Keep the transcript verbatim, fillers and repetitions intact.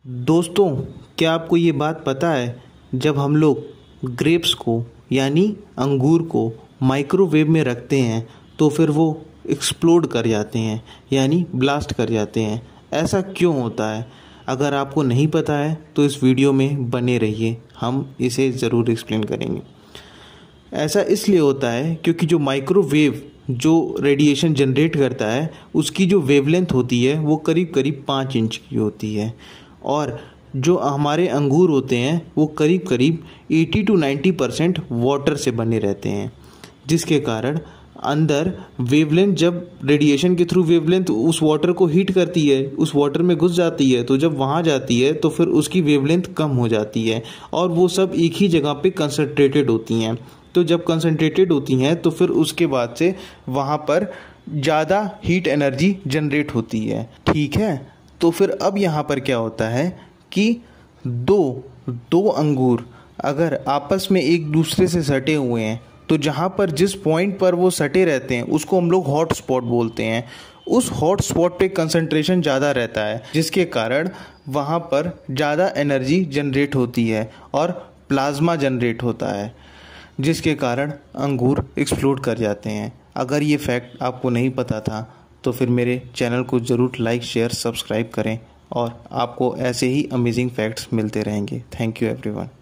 दोस्तों, क्या आपको ये बात पता है, जब हम लोग ग्रेप्स को यानी अंगूर को माइक्रोवेव में रखते हैं तो फिर वो एक्सप्लोड कर जाते हैं यानी ब्लास्ट कर जाते हैं। ऐसा क्यों होता है? अगर आपको नहीं पता है तो इस वीडियो में बने रहिए, हम इसे ज़रूर एक्सप्लेन करेंगे। ऐसा इसलिए होता है क्योंकि जो माइक्रोवेव जो रेडिएशन जनरेट करता है उसकी जो वेवलेंथ होती है वो करीब करीब पाँच इंच की होती है, और जो हमारे अंगूर होते हैं वो करीब करीब अस्सी टू नब्बे परसेंट वाटर से बने रहते हैं, जिसके कारण अंदर वेवलेंथ जब रेडिएशन के थ्रू वेवलेंथ उस वाटर को हीट करती है, उस वाटर में घुस जाती है, तो जब वहाँ जाती है तो फिर उसकी वेवलेंथ कम हो जाती है और वो सब एक ही जगह पे कंसंट्रेटेड होती हैं। तो जब कंसंट्रेटेड होती हैं तो फिर उसके बाद से वहाँ पर ज़्यादा हीट एनर्जी जनरेट होती है। ठीक है, तो फिर अब यहाँ पर क्या होता है कि दो दो अंगूर अगर आपस में एक दूसरे से सटे हुए हैं तो जहाँ पर जिस पॉइंट पर वो सटे रहते हैं उसको हम लोग हॉट स्पॉट बोलते हैं। उस हॉट स्पॉट पे कंसंट्रेशन ज़्यादा रहता है, जिसके कारण वहाँ पर ज़्यादा एनर्जी जनरेट होती है और प्लाज्मा जनरेट होता है, जिसके कारण अंगूर एक्सप्लोड कर जाते हैं। अगर ये फैक्ट आपको नहीं पता था तो फिर मेरे चैनल को ज़रूर लाइक शेयर सब्सक्राइब करें और आपको ऐसे ही अमेजिंग फैक्ट्स मिलते रहेंगे। Thank you everyone.